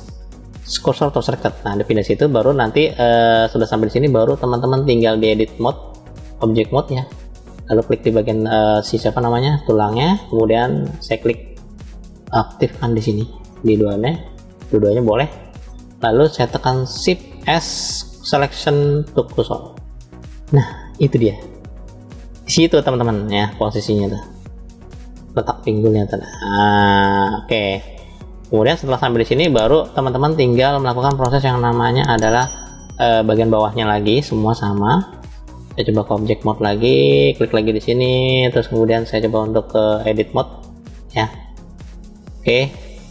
cursor to selected. Nah, di pindah situ, baru nanti uh, sudah sampai di sini, baru teman-teman tinggal di edit mode, object mode ya. Lalu klik di bagian uh, si siapa namanya tulangnya, kemudian saya klik aktifkan di sini. Di duanya, dua-duanya boleh. Lalu saya tekan Shift S selection to cursor. Nah, itu dia. Di situ teman-teman ya posisinya tuh. Letak pinggulnya tuh. Nah, oke. Okay. Kemudian setelah sampai di sini baru teman-teman tinggal melakukan proses yang namanya adalah eh, bagian bawahnya lagi semua sama. Saya coba ke object mode lagi, klik lagi di sini, terus kemudian saya coba untuk ke edit mode ya. Oke. Okay.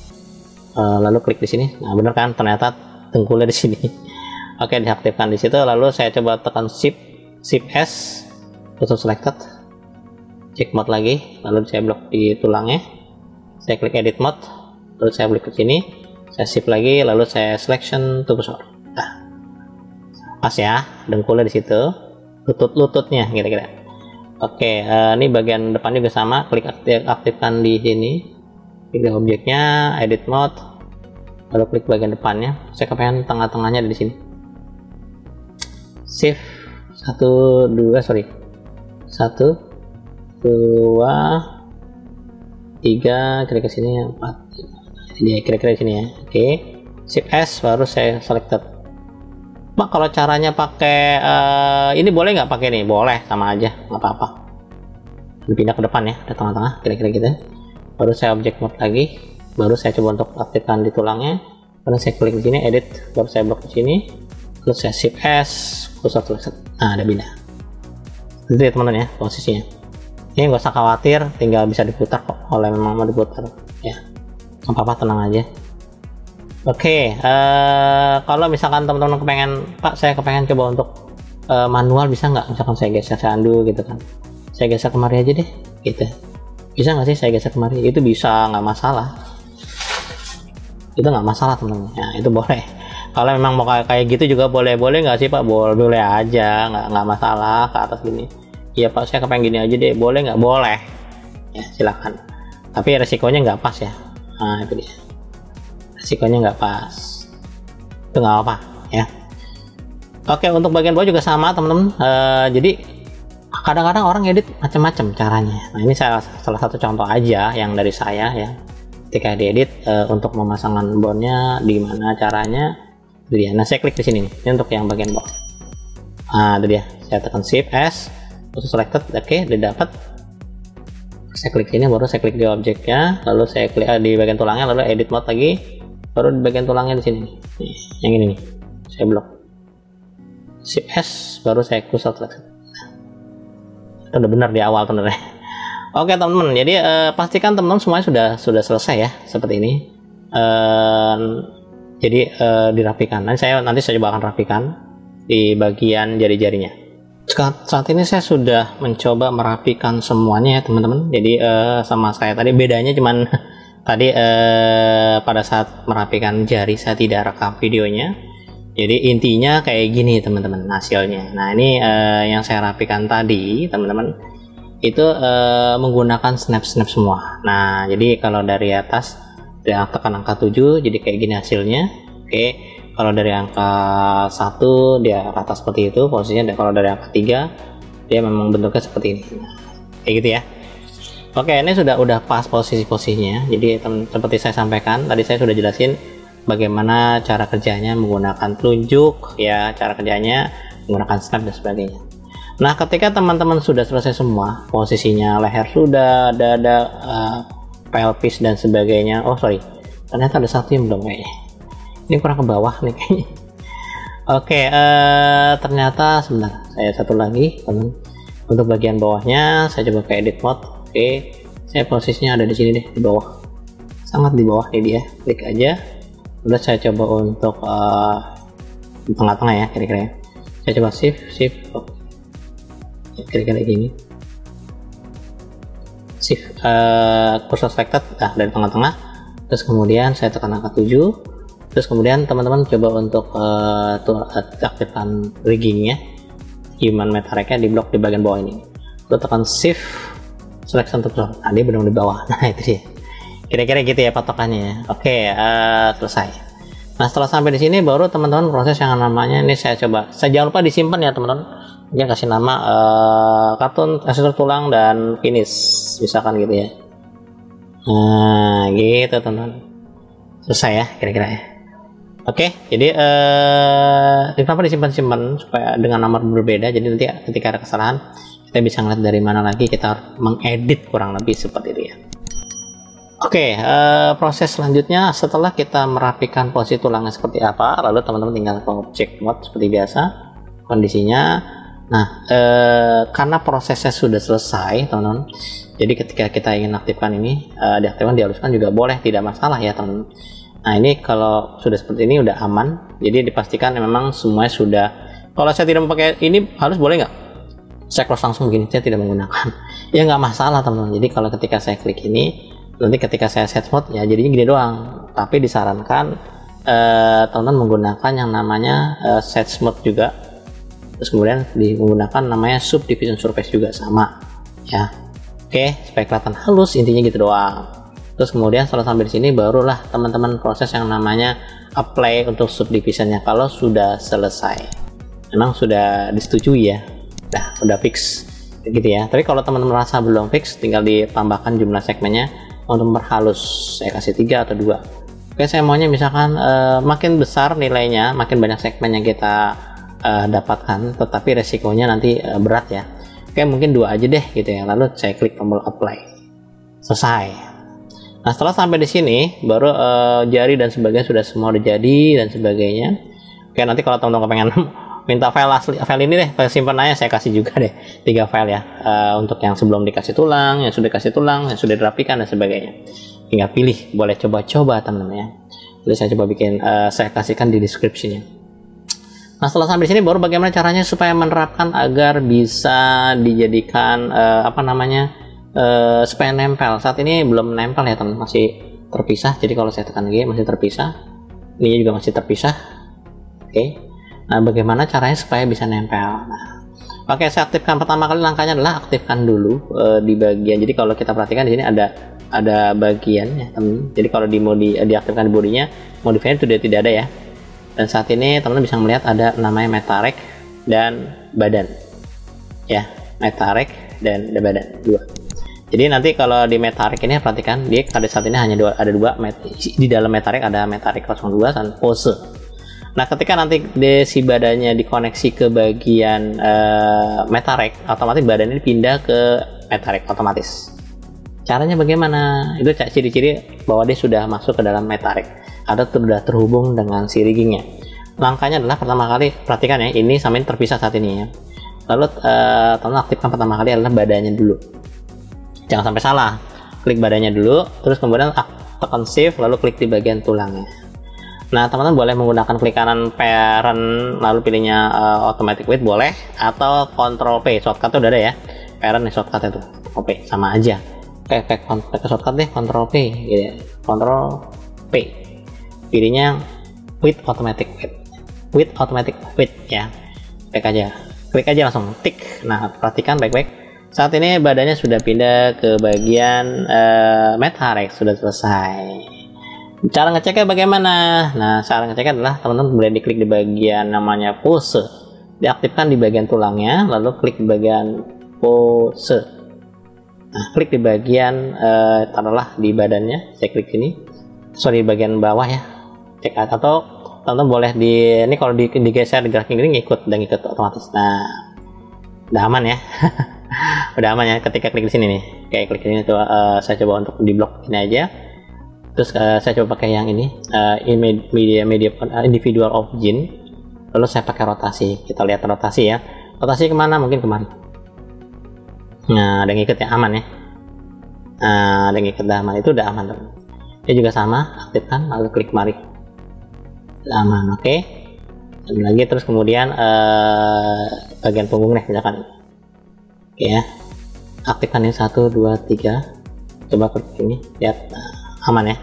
Uh, lalu klik di sini. Nah, bener kan? Ternyata dengkulnya di sini. Oke, diaktifkan di situ. Lalu saya coba tekan Shift Shift S, auto selected. Check mode lagi. Lalu saya blok di tulangnya. Saya klik edit mode. Lalu saya klik ke sini. Saya shift lagi. Lalu saya selection to cursor. Nah, pas ya. Dengkulnya di situ. Lutut-lututnya kira-kira. Oke, uh, ini bagian depan juga sama. Klik aktif, aktifkan di sini. Klik di objeknya, edit mode, lalu klik bagian depannya. Saya kepengen tengah-tengahnya di sini. Shift satu dua sorry satu dua tiga kira-kira sini empat jadi kira-kira sini ya. Oke, Shift S baru saya selected. Mak kalau caranya pakai uh, ini boleh nggak pakai nih? Boleh, sama aja, nggak apa-apa. Pindah ke depan ya, ke tengah-tengah kira-kira gitu. Baru saya object mode lagi, baru saya coba untuk aktifkan di tulangnya, baru saya klik di sini edit, baru saya blok di sini, lalu saya Shift S, cursor selected. Nah, ada pindah. Itu ya teman-teman ya posisinya. Ini nggak usah khawatir, tinggal bisa diputar kok kalau memang mau diputar ya. Nggak apa-apa, tenang aja. Oke, uh, kalau misalkan teman-teman kepengen, Pak saya kepengen coba untuk uh, manual bisa nggak? Misalkan saya geser, saya undo gitu kan. Saya geser kemari aja deh, gitu. Bisa nggak sih saya geser kemari? Itu bisa, nggak masalah. Itu nggak masalah teman-teman. Ya, itu boleh. Kalau memang mau kayak, kayak gitu juga boleh. Boleh nggak sih Pak? Boleh, boleh aja, nggak nggak masalah ke atas gini. Iya Pak, saya kepengen gini aja deh. Boleh nggak? Boleh. Ya silakan. Tapi resikonya nggak pas ya. Nah itu dia. Resikonya nggak pas. Itu nggak apa ya. Oke, untuk bagian bawah juga sama teman-teman. Uh, jadi kadang-kadang orang edit macam-macam caranya. Nah ini saya salah satu contoh aja yang dari saya ya. Ketika diedit uh, untuk memasangkan bondnya di mana caranya, itu dia. Nah saya klik di sini nih. Ini untuk yang bagian bawah. Nah itu dia. Saya tekan Shift S, terus selected. Oke, okay, udah dapat. Saya klik sini, baru saya klik di objeknya, lalu saya klik uh, di bagian tulangnya, lalu edit mode lagi, baru di bagian tulangnya di sini nih. Nih, yang ini nih. Saya blok. Shift S, baru saya cursor selected. Itu udah benar di awal sebenarnya. Oke teman-teman, jadi uh, pastikan teman-teman semuanya sudah sudah selesai ya seperti ini. Uh, jadi uh, dirapikan. Nanti saya nanti saya coba akan rapikan di bagian jari-jarinya. Saat ini saya sudah mencoba merapikan semuanya ya teman-teman. Jadi uh, sama saya tadi bedanya cuman tadi uh, pada saat merapikan jari saya tidak rekam videonya. Jadi intinya kayak gini teman-teman hasilnya. Nah ini uh, yang saya rapikan tadi teman-teman itu uh, menggunakan snap-snap semua. Nah jadi kalau dari atas Dari tekan angka tujuh jadi kayak gini hasilnya. Oke, kalau dari angka satu dia rata seperti itu posisinya, dan kalau dari angka tiga dia memang bentuknya seperti ini. Nah, kayak gitu ya. Oke, ini sudah udah pas posisi-posisinya. Jadi teman, seperti saya sampaikan tadi, saya sudah jelasin bagaimana cara kerjanya menggunakan telunjuk ya, cara kerjanya menggunakan snap dan sebagainya. Nah, ketika teman-teman sudah selesai semua, posisinya leher sudah, dada, uh, pelvis dan sebagainya. Oh sorry, ternyata ada satu yang belum kayaknya. Ini kurang ke bawah nih kayaknya. Oke, uh, ternyata sebentar, saya satu lagi teman. Untuk bagian bawahnya saya coba ke edit mode. Oke, saya posisinya ada di sini deh, di bawah, sangat di bawah ini dia. Klik aja. Udah saya coba untuk uh, di tengah-tengah ya, kira-kira. Saya coba shift, shift, kira-kira gini. Shift uh, cursor selected, nah dari tengah-tengah. Terus kemudian saya tekan angka tujuh. Terus kemudian teman-teman coba untuk uh, tuh, aktifkan riggingnya, human meta-rig-nya di blok di bagian bawah ini. Lalu tekan shift selection to front. Nah, dia benar di bawah. Nah, itu dia. Kira-kira gitu ya patokannya ya. Oke, uh, selesai. Nah, setelah sampai di sini baru teman-teman proses yang namanya, ini saya coba. Saya jangan lupa disimpan ya teman-teman. Dia kasih nama uh, kartun aksesor tulang dan finish, misalkan gitu ya. Nah, gitu teman-teman. Selesai ya kira-kira ya. Oke, jadi uh, kenapa disimpan-simpan supaya dengan nomor berbeda. Jadi nanti ketika ada kesalahan kita bisa ngeliat dari mana lagi kita harus mengedit, kurang lebih seperti itu ya. Oke, uh, proses selanjutnya setelah kita merapikan posisi tulangnya seperti apa, lalu teman-teman tinggal ke object mode seperti biasa kondisinya. Nah, uh, karena prosesnya sudah selesai teman-teman, jadi ketika kita ingin aktifkan ini, uh, diaktifkan dihaluskan juga boleh, tidak masalah ya teman-teman. Nah, ini kalau sudah seperti ini udah aman, jadi dipastikan memang semuanya sudah. Kalau saya tidak memakai ini halus boleh nggak? Saya close langsung begini, saya tidak menggunakan. Ya nggak masalah teman-teman. Jadi kalau ketika saya klik ini, nanti ketika saya set mode ya jadinya gini doang. Tapi disarankan eh, teman-teman menggunakan yang namanya eh, set mode juga. Terus kemudian di, menggunakan namanya subdivision surface juga sama ya. Oke, supaya kelihatan halus, intinya gitu doang. Terus kemudian setelah sampai di sini barulah teman-teman proses yang namanya apply untuk subdivisionnya kalau sudah selesai. Memang sudah disetujui ya. Nah, udah fix gitu ya. Tapi kalau teman-teman merasa belum fix, tinggal ditambahkan jumlah segmennya untuk memperhalus. Saya kasih tiga atau dua. Oke, saya maunya misalkan uh, makin besar nilainya, makin banyak segmen yang kita uh, dapatkan, tetapi resikonya nanti uh, berat ya. Oke, mungkin dua aja deh gitu ya. Lalu saya klik tombol apply. Selesai. Nah, setelah sampai di sini baru uh, jari dan sebagainya sudah semua udah jadi dan sebagainya. Oke, nanti kalau teman-teman kepengen minta file asli, file ini deh, file simpan aja, saya kasih juga deh tiga file ya, uh, untuk yang sebelum dikasih tulang, yang sudah dikasih tulang, yang sudah dirapikan dan sebagainya. Tinggal pilih, boleh coba-coba teman-teman ya. Jadi saya coba bikin, uh, saya kasihkan di description-nya. Nah, setelah sampai di sini baru bagaimana caranya supaya menerapkan agar bisa dijadikan uh, apa namanya uh, supaya nempel. Saat ini belum nempel ya teman, masih terpisah. Jadi kalau saya tekan G masih terpisah, ini juga masih terpisah. Oke. Okay. Nah, bagaimana caranya supaya bisa nempel? Nah, oke, saya aktifkan pertama kali langkahnya adalah aktifkan dulu e, di bagian. Jadi kalau kita perhatikan di sini ada ada bagian ya, teman. Jadi kalau di modi diaktifkan di bodinya, modifiernya sudah tidak ada ya. Dan saat ini teman-teman bisa melihat ada namanya meta-rig dan badan. Ya, meta-rig dan ada badan dua. Jadi nanti kalau di meta-rig ini perhatikan dia pada saat ini hanya dua, ada dua di dalam meta-rig, ada meta-rig nol dua dan pose. Nah, ketika nanti di, si badannya dikoneksi ke bagian uh, meta-rig, otomatis badannya pindah ke meta-rig otomatis. Caranya bagaimana? Itu ciri-ciri bahwa dia sudah masuk ke dalam meta-rig atau sudah terhubung dengan si riggingnya. Langkahnya adalah pertama kali, perhatikan ya, ini sama ini terpisah saat ini ya. Lalu uh, teman aktifkan pertama kali adalah badannya dulu. Jangan sampai salah. Klik badannya dulu, terus kemudian tekan shift, lalu klik di bagian tulangnya. Nah, teman-teman boleh menggunakan klik kanan parent lalu pilihnya uh, automatic weight boleh, atau control P, shortcut udah ada ya, parent nih shortcut itu, oke sama aja. Oke, pakai pakai shortcut deh, control P gitu ya. Control P, pilihnya with automatic weight, with automatic weight ya, klik aja, klik aja langsung tik. Nah, perhatikan baik-baik, saat ini badannya sudah pindah ke bagian uh, meta-rig, sudah selesai. Cara ngeceknya bagaimana? Nah, cara ngeceknya adalah teman-teman boleh diklik di bagian namanya pose, diaktifkan di bagian tulangnya, lalu klik di bagian pose. Nah, klik di bagian uh, taruhlah di badannya, saya klik sini, sorry bagian bawah ya, cek atau teman-teman boleh di ini kalau di, digeser digerakin gini ngikut dan ngikut otomatis. Nah, udah aman ya, udah aman ya ketika klik di sini nih, kayak klik ini tuh uh, saya coba untuk di blok ini aja. Terus uh, saya coba pakai yang ini uh, media media uh, individual of gene, lalu saya pakai rotasi. Kita lihat rotasi ya, rotasi kemana? Mungkin kemari. Nah, ada yang ikut ya, aman ya. Nah, ada yang ikut dah aman, itu udah aman teman. Ini juga sama, aktifkan lalu klik kemari, udah aman. Oke, okay. Dan lagi terus kemudian uh, bagian punggung nih misalkan, oke okay, ya, aktifkan ini satu dua tiga, coba klik ini, lihat. Nah, aman ya.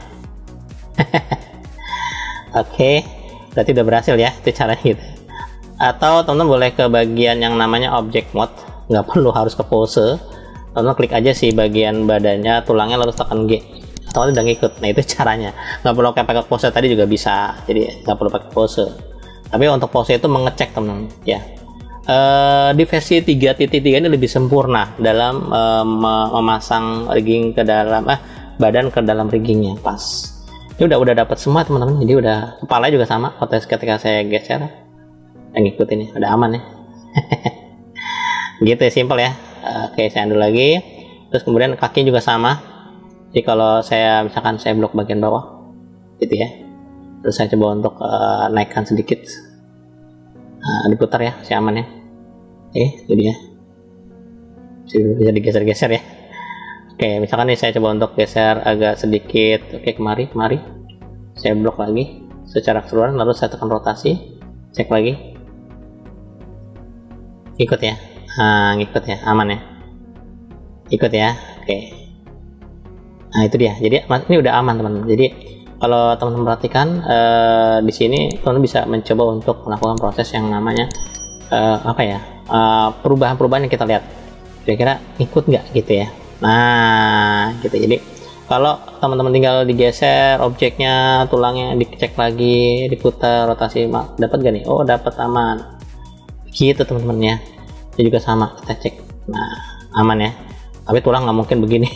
Oke, okay, berarti udah berhasil ya, itu caranya gitu. Atau teman-teman boleh ke bagian yang namanya object mode, nggak perlu harus ke pose, teman-teman klik aja sih bagian badannya, tulangnya, lalu tekan G, atau udah ngikut. Nah, itu caranya, nggak perlu kayak pakai pose tadi juga bisa, jadi nggak perlu pakai pose. Tapi untuk pose itu mengecek teman-teman ya. Uh, di versi tiga titik tiga ini lebih sempurna dalam uh, memasang rigging ke dalam ah badan ke dalam riggingnya pas. Ini udah udah dapat semua teman-teman, jadi udah kepala juga sama. Otomatis ketika saya geser yang ngikutin ini udah aman ya. Gitu ya, simple ya. Oke, saya undo lagi, terus kemudian kaki juga sama. Jadi kalau saya misalkan saya blok bagian bawah gitu ya, terus saya coba untuk uh, naikkan sedikit, uh, diputar ya, saya aman ya. Oke, jadi ya bisa digeser-geser ya. Oke, misalkan nih saya coba untuk geser agak sedikit. Oke, kemari, kemari. Saya blok lagi secara keseluruhan, lalu saya tekan rotasi, cek lagi. Ikut ya. Nah, ngikut ya, aman ya. Ikut ya. Oke. Nah, itu dia. Jadi ini udah aman, teman-teman. Jadi kalau teman-teman perhatikan eh, di sini teman-teman bisa mencoba untuk melakukan proses yang namanya eh, apa ya? perubahan-perubahan yang kita lihat. Kira-kira ikut nggak gitu ya. Nah, gitu. Jadi kalau teman-teman tinggal digeser objeknya, tulangnya dicek lagi, diputar rotasi, dapat gak nih? Oh, dapat, aman. Gitu teman-teman ya. Ini juga sama, kita cek. Nah, aman ya. Tapi tulang nggak mungkin begini.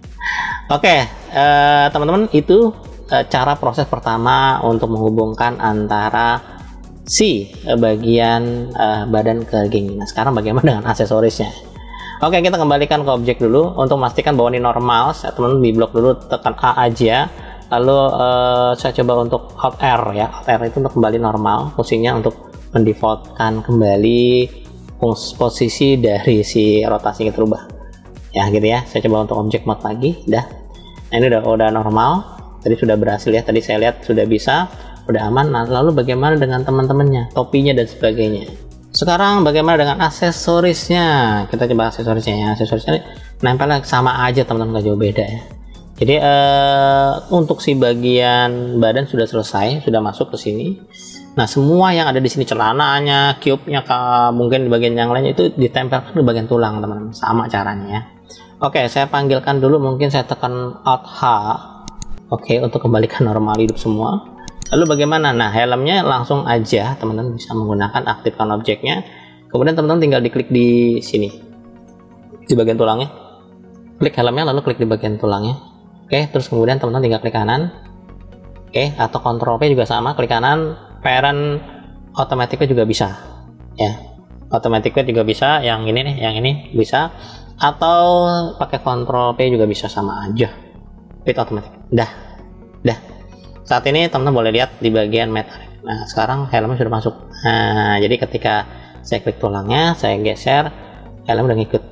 Oke, eh, teman-teman, itu eh, cara proses pertama untuk menghubungkan antara si eh, bagian eh, badan ke rigging. Nah, sekarang bagaimana dengan aksesorisnya? Oke, kita kembalikan ke objek dulu untuk memastikan bahwa ini normal. Saya teman di blok dulu, tekan A aja, lalu uh, saya coba untuk Alt R ya. Alt R itu untuk kembali normal, fungsinya untuk mendefaultkan kembali posisi dari si rotasi yang terubah ya, gitu ya. Saya coba untuk object mode lagi, dah. Nah, ini udah udah normal, tadi sudah berhasil ya, tadi saya lihat sudah bisa, udah aman. Nah, lalu bagaimana dengan teman-temannya, topinya dan sebagainya? Sekarang bagaimana dengan aksesorisnya? Kita coba aksesorisnya ya. Aksesorisnya nempel sama aja teman-teman, nggak jauh beda ya. Jadi eh, untuk si bagian badan sudah selesai, sudah masuk ke sini. Nah, semua yang ada di sini, celananya, cube-nya, mungkin di bagian yang lain itu ditempelkan di bagian tulang teman-teman. Sama caranya ya. Oke, saya panggilkan dulu, mungkin saya tekan Alt H. Oke, untuk kembalikan normal hidup semua. Lalu bagaimana? Nah, helmnya langsung aja teman-teman bisa menggunakan aktifkan objeknya. Kemudian teman-teman tinggal diklik di sini, di bagian tulangnya. Klik helmnya, lalu klik di bagian tulangnya. Oke, terus kemudian teman-teman tinggal klik kanan. Oke, atau Ctrl P juga sama, klik kanan. Parent automatic juga bisa. Ya, automatic juga bisa. Yang ini nih, yang ini bisa. Atau pakai Ctrl P juga bisa, sama aja. Fit automatic. Dah, dah. Saat ini teman-teman boleh lihat di bagian metallic. Nah, sekarang helmnya sudah masuk. Nah, jadi ketika saya klik tulangnya, saya geser, helm udah ngikut.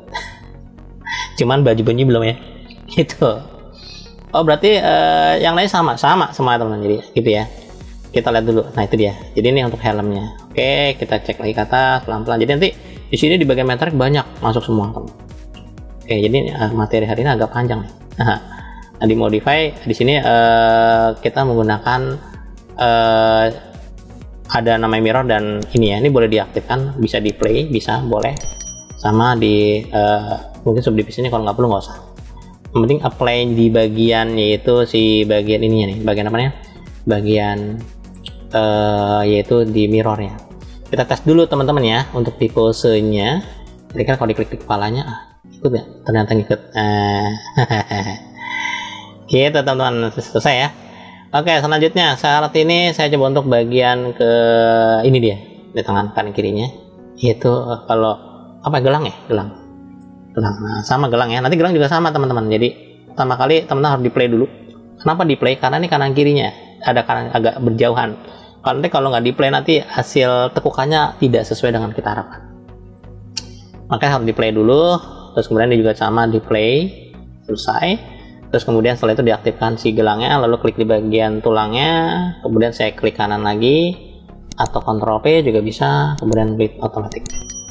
Cuman baju bunyi belum ya. Gitu. Oh, berarti uh, yang lain sama, sama semua teman-teman. Jadi gitu ya. Kita lihat dulu. Nah, itu dia. Jadi ini untuk helmnya. Oke, kita cek lagi ke atas pelan-pelan. Jadi nanti di sini di bagian metallic banyak masuk semua, teman. Oke, jadi uh, materi hari ini agak panjang nih. Nah, di modify di sini uh, kita menggunakan uh, ada namanya mirror dan ini ya, ini boleh diaktifkan, bisa di play, bisa boleh, sama di uh, mungkin subdivisionnya kalau nggak perlu nggak usah. Yang penting apply di bagian yaitu si bagian ininya nih, bagian apa nih? Bagian uh, yaitu di mirrornya. Kita tes dulu teman-teman ya untuk di posenya. Jadi kan kalau diklik di kepalanya, ah, ikut ya? Ternyata ngikut. Eh, gitu teman-teman, selesai ya. Oke, selanjutnya saat ini saya coba untuk bagian ke ini dia di tangan kanan kirinya, yaitu uh, kalau apa gelang ya, gelang. Gelang. Nah, sama gelang ya. Nanti gelang juga sama teman-teman. Jadi pertama kali teman-teman harus di play dulu. Kenapa di play? Karena ini kanan kirinya ada kanan agak berjauhan. Kalau nanti kalau nggak di play nanti hasil tekukannya tidak sesuai dengan kita harapkan. Makanya harus di play dulu. Terus kemudian ini juga sama di play, selesai. Terus kemudian setelah itu diaktifkan si gelangnya, lalu klik di bagian tulangnya. Kemudian saya klik kanan lagi atau Ctrl P juga bisa. Kemudian klik otomatis.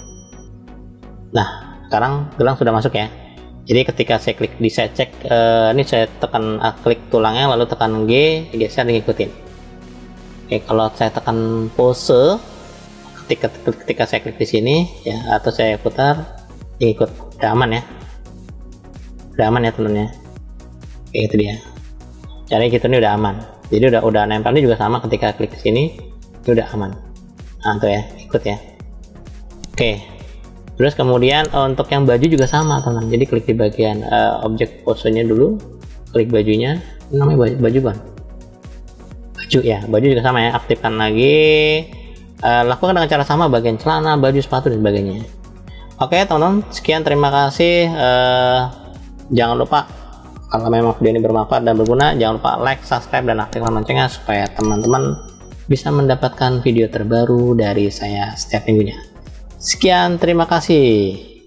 Nah. Sekarang gelang sudah masuk ya. Jadi ketika saya klik di saya cek uh, ini saya tekan uh, klik tulangnya lalu tekan G, geser dan ngikutin. Oke, kalau saya tekan pose ketika ketika saya klik di sini ya atau saya putar ikut, udah aman ya. Udah aman ya temennya. Oke, itu dia. Caranya gitu nih udah aman. Jadi udah udah nempel ini juga sama ketika klik di sini ini udah aman. Nah, tuh ya, ikut ya. Oke. Terus kemudian untuk yang baju juga sama teman, jadi klik di bagian uh, objek posenya dulu, klik bajunya, ini namanya baju, baju kan? Baju ya, baju juga sama ya, aktifkan lagi, uh, lakukan dengan cara sama bagian celana, baju, sepatu dan sebagainya. Oke teman-teman, sekian terima kasih, uh, jangan lupa kalau memang video ini bermanfaat dan berguna, jangan lupa like, subscribe dan aktifkan loncengnya supaya teman-teman bisa mendapatkan video terbaru dari saya setiap minggunya. Sekian, terima kasih.